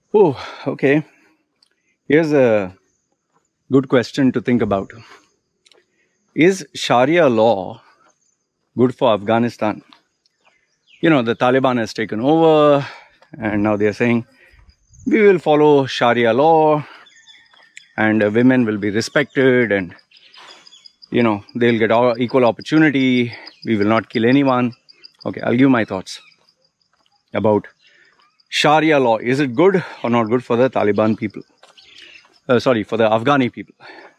Oh, okay. Here's a good question to think about. Is Sharia law good for Afghanistan? You know, the Taliban has taken over and now they're saying we will follow Sharia law and women will be respected and, they'll get equal opportunity. We will not kill anyone. Okay, I'll give my thoughts about Sharia law. Is it good or not good for the Taliban people? For the Afghani people.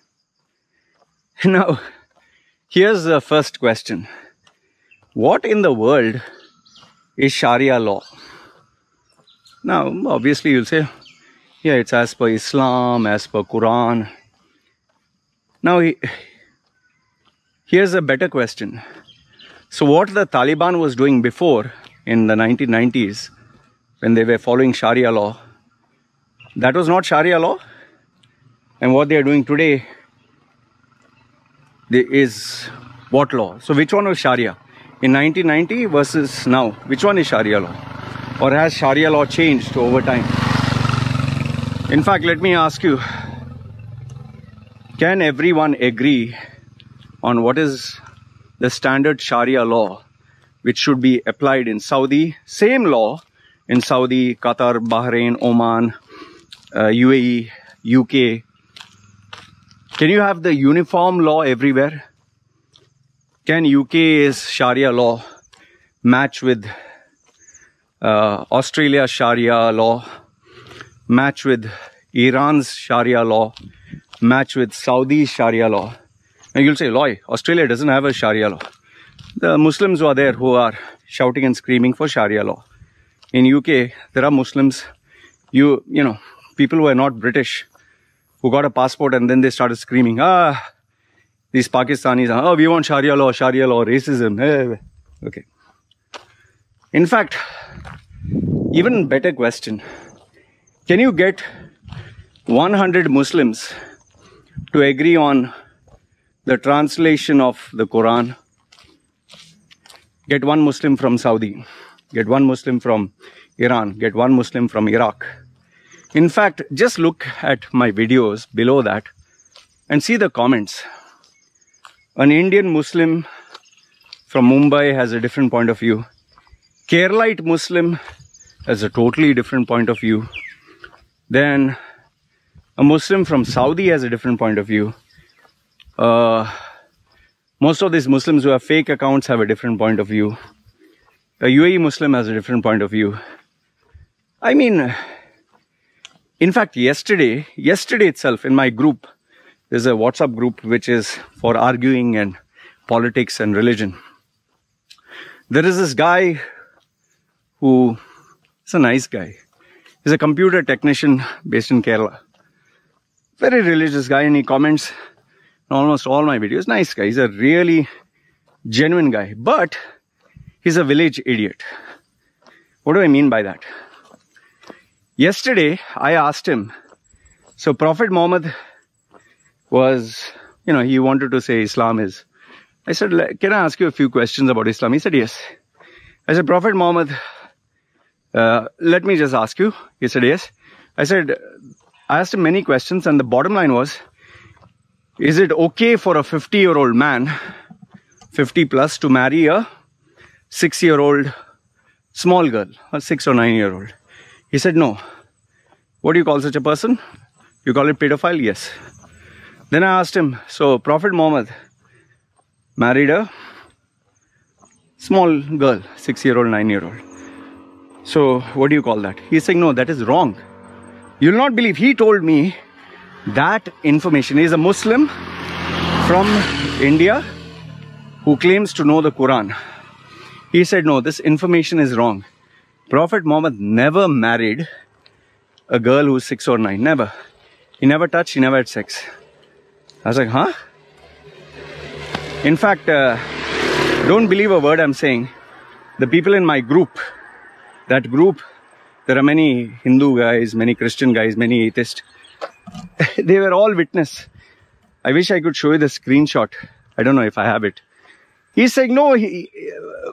Now, here's the first question. What in the world is Sharia law? Now, obviously you'll say, yeah, it's as per Islam, as per Quran. Now, here's a better question. So what the Taliban was doing before in the 1990s, when they were following Sharia law, that was not Sharia law. And what they are doing today is what law? So which one was Sharia? In 1990 versus now, which one is Sharia law? Or has Sharia law changed over time? In fact, let me ask you, can everyone agree on what is the standard Sharia law which should be applied in Saudi? Same law in Saudi, Qatar, Bahrain, Oman, UAE, UK. Can you have the uniform law everywhere? Can UK's Sharia law match with Australia's Sharia law, match with Iran's Sharia law, match with Saudi's Sharia law? And you'll say, Loy, Australia doesn't have a Sharia law. The Muslims were there who are shouting and screaming for Sharia law. In UK, there are Muslims, people who are not British, who got a passport and then they started screaming, these Pakistanis, we want Sharia law, racism. Okay. In fact, even better question, can you get 100 Muslims to agree on the translation of the Quran? Get one Muslim from Saudi, get one Muslim from Iran, get one Muslim from Iraq. In fact, just look at my videos below that and see the comments. An Indian Muslim from Mumbai has a different point of view. Keralite Muslim has a totally different point of view. Then a Muslim from Saudi has a different point of view. Most of these Muslims who have fake accounts have a different point of view. A UAE Muslim has a different point of view. I mean, in fact, yesterday itself in my group, there's a WhatsApp group which is for arguing and politics and religion. There is this guy who is a nice guy. He's a computer technician based in Kerala. Very religious guy, and he comments on almost all my videos. Nice guy. He's a really genuine guy. But he's a village idiot. What do I mean by that? Yesterday, I asked him, so Prophet Muhammad was, he wanted to say Islam is. I said, can I ask you a few questions about Islam? He said, yes. I said, Prophet Muhammad, let me just ask you. He said, yes. I asked him many questions, and the bottom line was, is it okay for a 50-year-old man, 50 plus, to marry a 6-year-old small girl, a 6 or 9-year-old? He said, no. What do you call such a person? You call it pedophile? Yes. Then I asked him, so Prophet Muhammad married a small girl, 6-year-old, 9-year-old. So what do you call that? He's saying, no, that is wrong. You'll not believe, he told me that information. He's a Muslim from India who claims to know the Quran. He said, no, this information is wrong. Prophet Muhammad never married a girl who's 6 or 9. Never. He never touched, he never had sex. I was like, huh? In fact, don't believe a word I'm saying. The people in my group, that group, there are many Hindu guys, many Christian guys, many atheists. They were all witness. I wish I could show you the screenshot. I don't know if I have it. He's saying, no,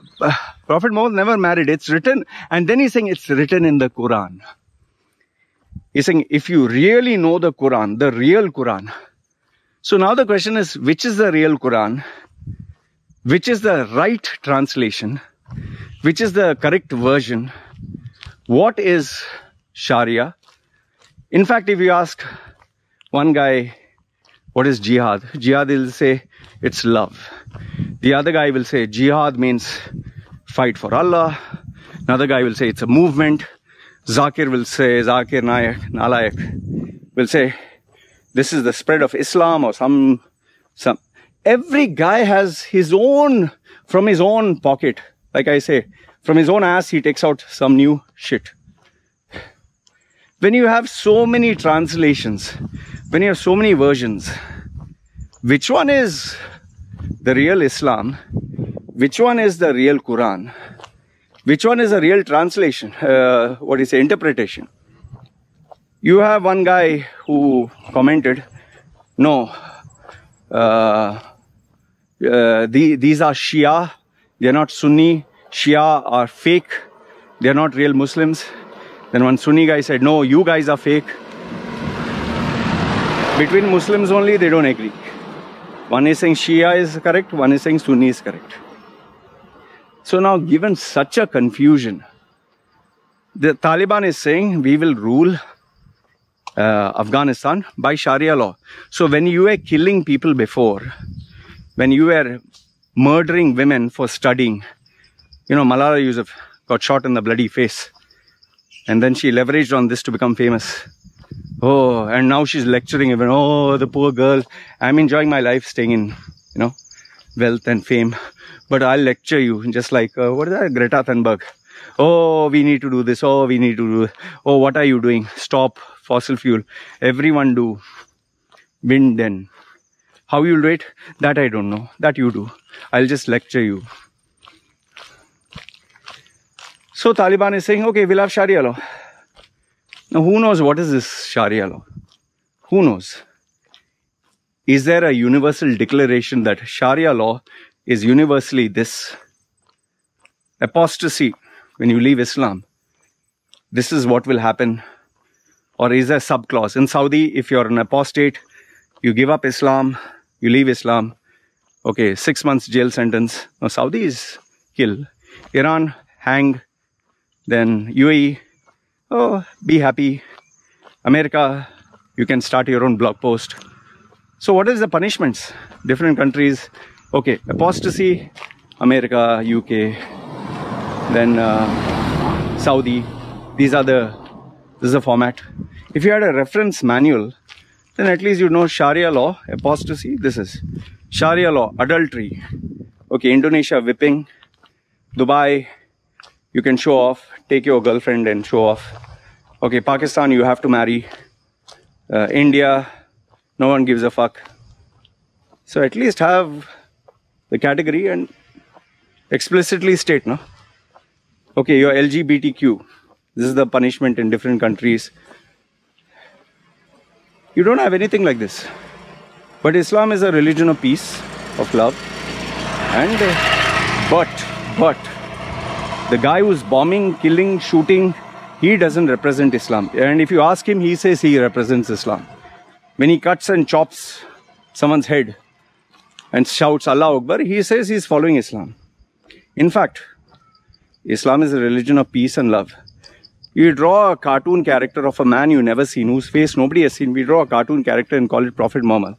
Prophet Muhammad never married. It's written. And then he's saying it's written in the Quran. He's saying, if you really know the Quran, the real Quran. So now the question is, which is the real Quran? Which is the right translation? Which is the correct version? What is Sharia? In fact, if you ask one guy, what is jihad? Jihad will say, it's love. The other guy will say, jihad means fight for Allah. Another guy will say, it's a movement. Zakir will say, Zakir Nalayak will say, this is the spread of Islam or some. Every guy has his own, from his own pocket. Like I say, from his own ass, he takes out some new shit. When you have so many translations, when you have so many versions, which one is the real Islam? Which one is the real Quran? Which one is a real translation? Interpretation? You have one guy who commented, no, these are Shia, they are not Sunni. Shia are fake, they are not real Muslims. Then one Sunni guy said, no, you guys are fake. Between Muslims only, they don't agree. One is saying Shia is correct, one is saying Sunni is correct. So now, given such a confusion, the Taliban is saying we will rule Afghanistan by Sharia law. So when you were killing people before, when you were murdering women for studying, you know, Malala Yousaf got shot in the bloody face. And then she leveraged on this to become famous. Oh, and now she's lecturing even, oh, the poor girl. I'm enjoying my life staying in, you know, wealth and fame. But I'll lecture you, just like, what is that, Greta Thunberg. Oh, we need to do this. Oh, we need to do, oh, what are you doing? Stop fossil fuel. Everyone do. Wind then. How you'll do it? That I don't know. That you do. I'll just lecture you. So Taliban is saying, okay, we'll have Sharia law. Now who knows what is this Sharia law? Who knows? Is there a universal declaration that Sharia law is universally this? Apostasy, when you leave Islam, this is what will happen. Or is there a subclause? In Saudi, if you're an apostate, you give up Islam, you leave Islam, okay, 6 months jail sentence. Now Saudi is kill. Iran, hang. Then UAE, oh, be happy. America, you can start your own blog post. So what is the punishments? Different countries. Okay, apostasy, America, UK, then Saudi. This is the format. If you had a reference manual, then at least you know Sharia law, apostasy, this is. Sharia law, adultery. Okay, Indonesia, whipping. Dubai, you can show off, take your girlfriend and show off. Okay, Pakistan, you have to marry. India, no one gives a fuck. So at least have the category and explicitly state, no? Okay, you're LGBTQ. This is the punishment in different countries. You don't have anything like this. But Islam is a religion of peace, of love. And, but, the guy who's bombing, killing, shooting, he doesn't represent Islam. And if you ask him, he says he represents Islam. When he cuts and chops someone's head and shouts Allah Akbar, he says he's following Islam. In fact, Islam is a religion of peace and love. You draw a cartoon character of a man you never seen, whose face nobody has seen. We draw a cartoon character and call it Prophet Muhammad.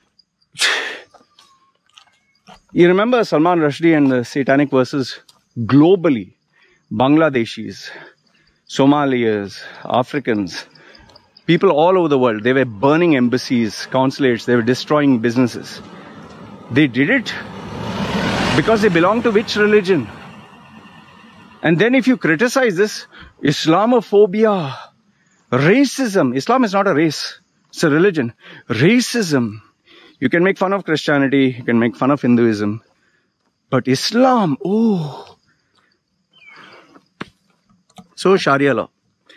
You remember Salman Rushdie and the satanic verses? Globally, Bangladeshis, Somalis, Africans, people all over the world, they were burning embassies, consulates, they were destroying businesses. They did it because they belong to which religion? And then if you criticize this, Islamophobia, racism. Islam is not a race, it's a religion. Racism. You can make fun of Christianity, you can make fun of Hinduism. But Islam, oh. So Sharia law.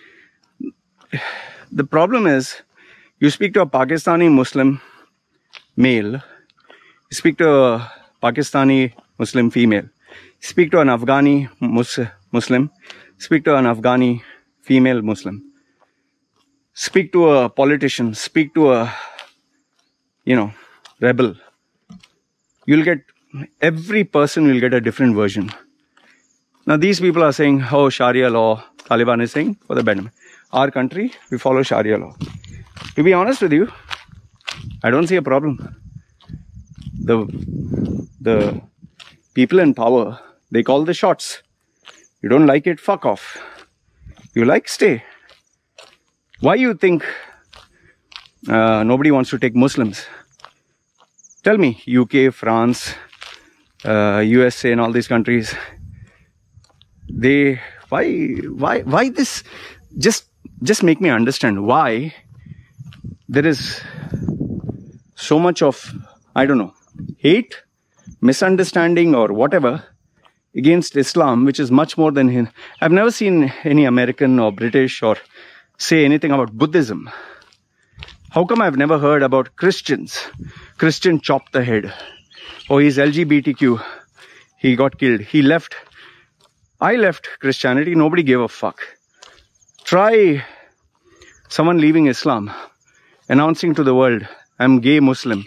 The problem is, you speak to a Pakistani Muslim male, you speak to a Pakistani Muslim female, speak to an Afghani Muslim, speak to an Afghani female Muslim. speak to a politician, speak to a, rebel, you'll get, every person will get a different version. Now these people are saying, oh, Sharia law, Taliban is saying, for the betterment. Our country, we follow Sharia law. To be honest with you, I don't see a problem. The people in power, they call the shots. You don't like it, fuck off. You like, stay. Why you think nobody wants to take Muslims? Tell me, UK, France, USA and all these countries, why this? Just make me understand why there is so much of, I don't know, hate, misunderstanding or whatever against Islam, which is much more than him. I've never seen any American or British or say anything about Buddhism. How come I've never heard about Christians? Christian chopped the head. Oh, he's LGBTQ. He got killed. He left. I left Christianity. Nobody gave a fuck. Try someone leaving Islam, announcing to the world, I'm gay Muslim.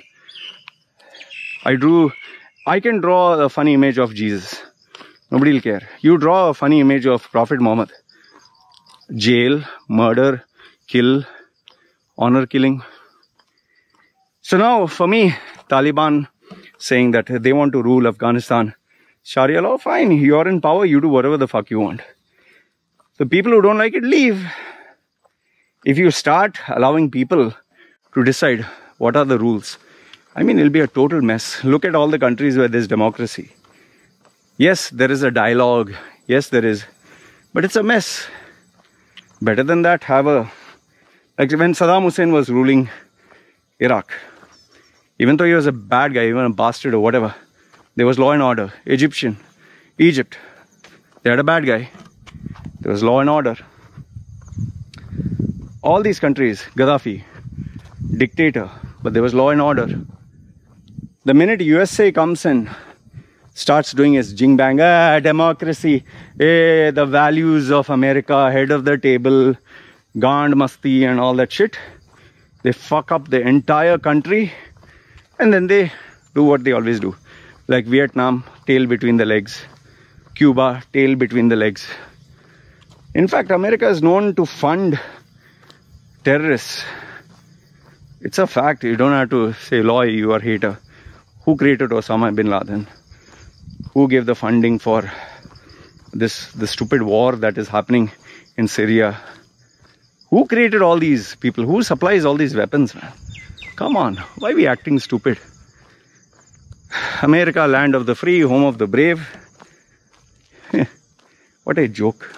I can draw a funny image of Jesus. Nobody will care. You draw a funny image of Prophet Muhammad. Jail, murder, kill, honor killing. So now for me, Taliban saying that they want to rule Afghanistan. Sharia law, fine. You're in power, you do whatever the fuck you want. The people who don't like it, leave. If you start allowing people to decide what are the rules, I mean, it'll be a total mess. Look at all the countries where there's democracy. Yes, there is a dialogue. Yes, there is. But it's a mess. Better than that, like when Saddam Hussein was ruling Iraq, even though he was a bad guy, even a bastard or whatever, there was law and order. Egypt, they had a bad guy. There was law and order. All these countries, Gaddafi, dictator, but there was law and order. The minute USA comes and starts doing his jing bang, democracy, the values of America, head of the table, Gand Masti and all that shit, they fuck up the entire country and then they do what they always do. Like Vietnam, tail between the legs. Cuba, tail between the legs. In fact, America is known to fund terrorists. It's a fact. You don't have to say, Loy, you are a hater. Who created Osama bin Laden? Who gave the funding for the stupid war that is happening in Syria? Who created all these people? Who supplies all these weapons, man? Come on, why are we acting stupid? America, land of the free, home of the brave. What a joke.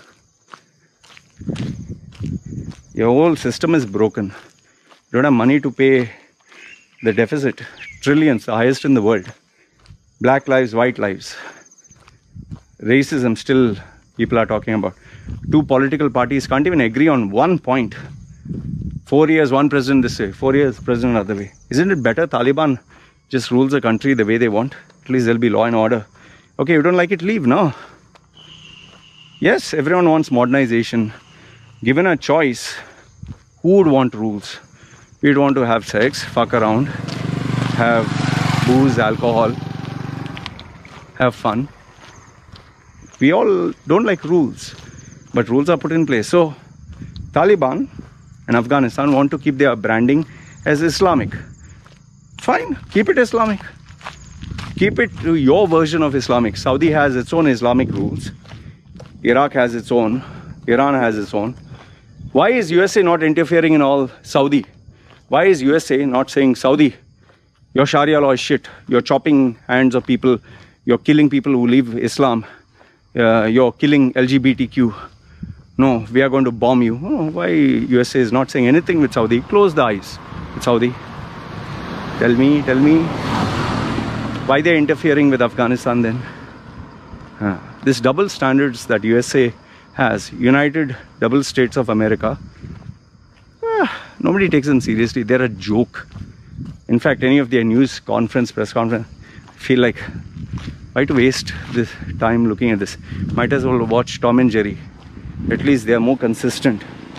Your whole system is broken. You don't have money to pay the deficit. Trillions, the highest in the world. Black lives, white lives. Racism, still people are talking about. Two political parties can't even agree on one point. 4 years, one president this way. 4 years, president other way. Isn't it better Taliban just rules the country the way they want? At least there'll be law and order. Okay, you don't like it, leave, no? Yes, everyone wants modernization. Given a choice, who would want rules? We'd want to have sex, fuck around, have booze, alcohol, have fun. We all don't like rules, but rules are put in place. So, Taliban and Afghanistan want to keep their branding as Islamic. Fine, keep it Islamic. Keep it to your version of Islamic. Saudi has its own Islamic rules. Iraq has its own. Iran has its own. Why is USA not interfering in all Saudi? Why is USA not saying, Saudi, your Sharia law is shit. You're chopping hands of people. You're killing people who leave Islam. You're killing LGBTQ. No, we are going to bomb you. Oh, why USA is not saying anything with Saudi? Close the eyes with Saudi. Tell me. Why they're interfering with Afghanistan then? This double standards that USA has, United Double States of America, nobody takes them seriously. They're a joke. In fact, any of their press conference, I feel like, why to waste this time looking at this? Might as well watch Tom and Jerry. At least they are more consistent.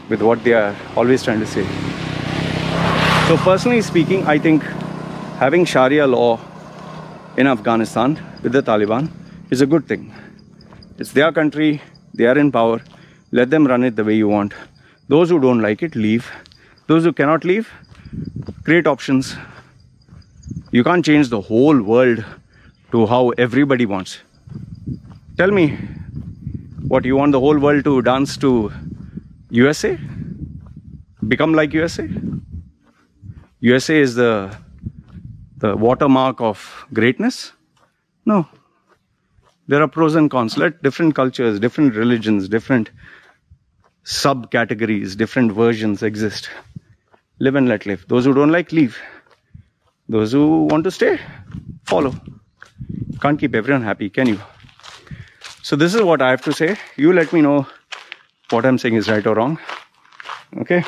with what they are always trying to say. So personally speaking, I think having Sharia law in Afghanistan with the Taliban is a good thing. It's their country, they are in power, let them run it the way you want. Those who don't like it, leave. Those who cannot leave, create options. You can't change the whole world to how everybody wants. Tell me, what, you want the whole world to dance to USA? Become like USA? USA is the watermark of greatness? No. There are pros and cons. Let different cultures, different religions, different subcategories, different versions exist. Live and let live. Those who don't like, leave. Those who want to stay, follow. Can't keep everyone happy, can you? So this is what I have to say. You let me know what I'm saying is right or wrong. Okay?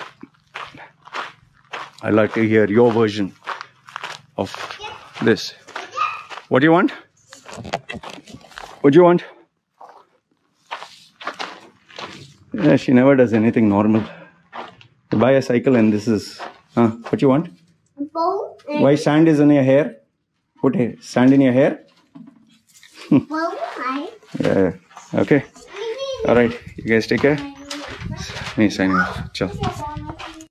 I'd like to hear your version of this. What do you want? What do you want? Yeah, she never does anything normal. You buy a cycle and this is... what you want? Why sand is in your hair? Put sand in your hair? Yeah. Okay. Alright. You guys take care. Me signing off. Ciao.